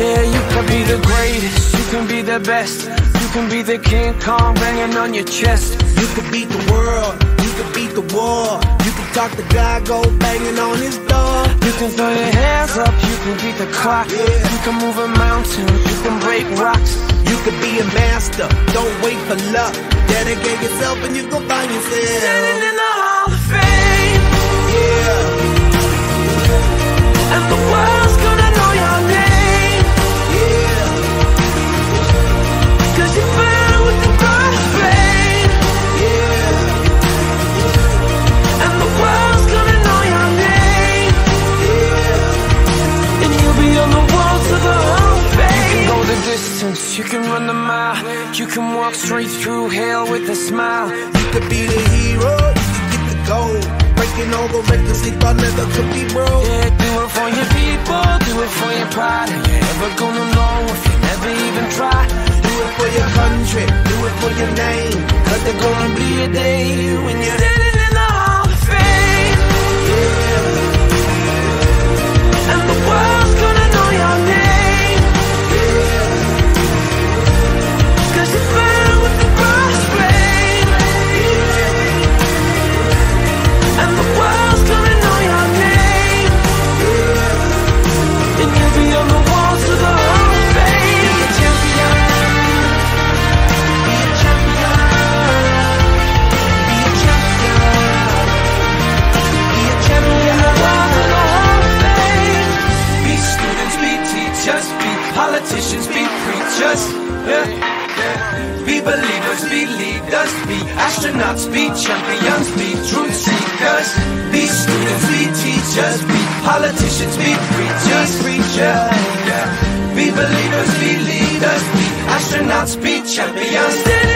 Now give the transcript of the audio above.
Yeah, you can be the greatest, you can be the best, you can be the King Kong banging on your chest. You can beat the world, you can beat the war. You can talk to God, go banging on his door. You can throw your hands up, you can beat the clock. You can move a mountain, you can break rocks. You can be a master, don't wait for luck. Dedicate yourself and you gon' find yourself standing in the Hall of Fame. Yeah. And the world's gonna know your name. Yeah. 'Cause you burn with the crossfade. Yeah. And the world's gonna know your name. Yeah. And you'll be on the walls of the Hall of Fame. You can go the distance, you can run the mile. You can walk straight through hell with a smile. You could be the hero, you can get the gold. Breaking all the records they thought never could be broke. Yeah, do it for your people, do it for your pride. Are you ever gonna know if you never even try? Do it for your country, do it for your name. 'Cause there's gonna be a day when you're standing in the Hall of Fame. Yeah. And the world's gonna know your name. Yeah. 'Cause you burn with the crossfade. Yeah. And the world's gonna know your name. Yeah. And you'll be on the walls of the Hall of Fame. Be a champion. Be a champion. Be a champion. Be a champion. The walls of the Hall of Fame. Be students, be teachers, be politicians, be preachers. Yeah. Be believers, be leaders, be astronauts, be champions, be truth seekers. Be students, be teachers, be politicians, be preachers, yeah. Be believers, be leaders, be astronauts, be champions.